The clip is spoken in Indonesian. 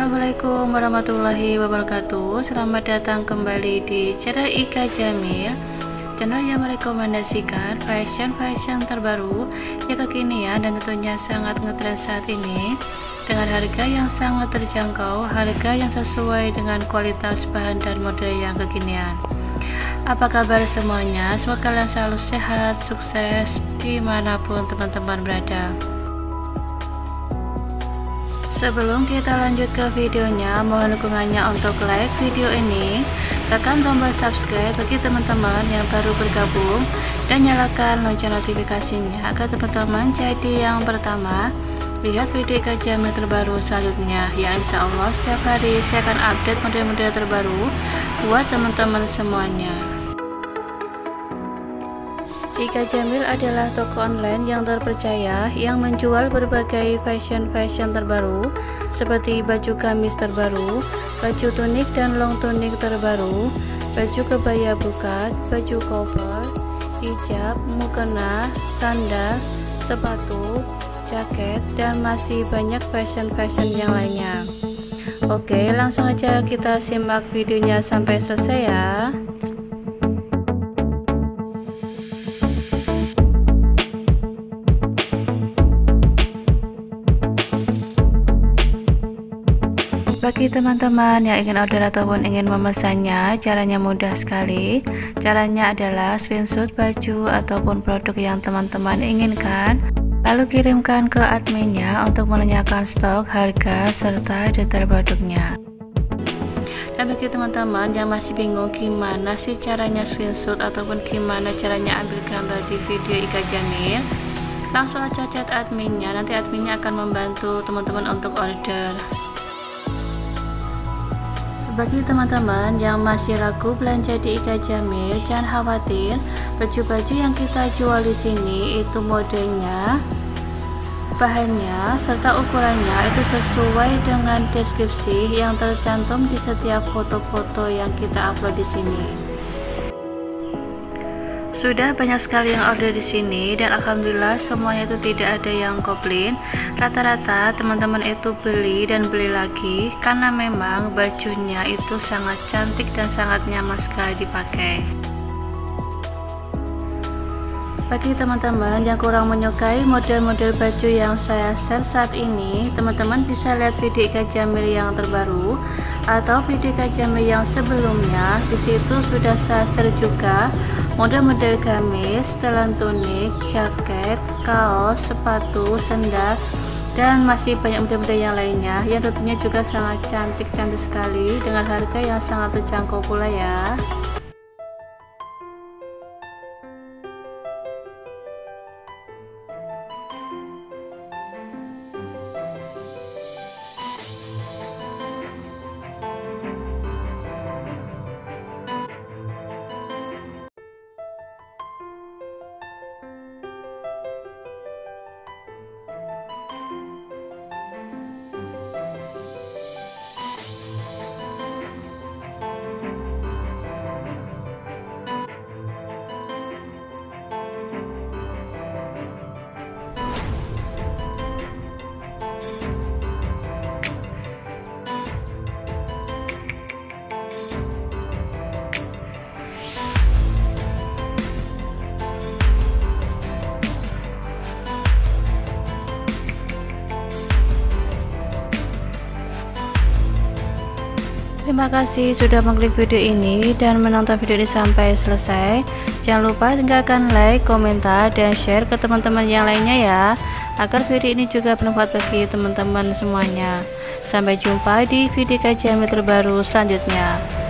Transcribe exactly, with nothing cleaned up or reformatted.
Assalamualaikum warahmatullahi wabarakatuh. Selamat datang kembali di channel Ika Jamil, channel yang merekomendasikan fashion-fashion terbaru yang kekinian dan tentunya sangat ngetrend saat ini, dengan harga yang sangat terjangkau, harga yang sesuai dengan kualitas bahan dan model yang kekinian. Apa kabar semuanya? Semoga kalian selalu sehat, sukses dimanapun teman-teman berada. Sebelum kita lanjut ke videonya, mohon dukungannya untuk like video ini, tekan tombol subscribe bagi teman-teman yang baru bergabung, dan nyalakan lonceng notifikasinya agar teman-teman jadi yang pertama lihat video Ika Jamil terbaru selanjutnya. Ya, insya Allah setiap hari saya akan update model-model terbaru buat teman-teman semuanya. Ika Jamil adalah toko online yang terpercaya yang menjual berbagai fashion-fashion terbaru seperti baju gamis terbaru, baju tunik dan long tunik terbaru, baju kebaya bukat, baju koper, hijab, mukena, sandal, sepatu, jaket, dan masih banyak fashion-fashion yang lainnya. Oke, langsung aja kita simak videonya sampai selesai ya. Bagi teman-teman yang ingin order ataupun ingin memesannya, caranya mudah sekali. Caranya adalah screenshot baju ataupun produk yang teman-teman inginkan, lalu kirimkan ke adminnya untuk menanyakan stok, harga, serta detail produknya. Dan bagi teman-teman yang masih bingung gimana sih caranya screenshot ataupun gimana caranya ambil gambar di video Ika Jamil, langsung aja chat adminnya, nanti adminnya akan membantu teman-teman untuk order. Bagi teman-teman yang masih ragu belanja di Ika Jamil, jangan khawatir. Baju-baju yang kita jual di sini itu modelnya, bahannya, serta ukurannya itu sesuai dengan deskripsi yang tercantum di setiap foto-foto yang kita upload di sini. Sudah banyak sekali yang order di sini dan alhamdulillah semuanya itu tidak ada yang komplain. Rata-rata teman-teman itu beli dan beli lagi karena memang bajunya itu sangat cantik dan sangat nyaman sekali dipakai. Bagi teman-teman yang kurang menyukai model-model baju yang saya share saat ini, teman-teman bisa lihat video Ika Jamil yang terbaru atau video Ika Jamil yang sebelumnya. Di situ sudah saya share juga model-model gamis, setelan tunik, jaket, kaos, sepatu, sendal, dan masih banyak model-model yang lainnya yang tentunya juga sangat cantik-cantik sekali dengan harga yang sangat terjangkau pula ya. Terima kasih sudah mengklik video ini dan menonton video ini sampai selesai. Jangan lupa tinggalkan like, komentar, dan share ke teman-teman yang lainnya ya, agar video ini juga bermanfaat bagi teman-teman semuanya. Sampai jumpa di video Ika Jamil terbaru selanjutnya.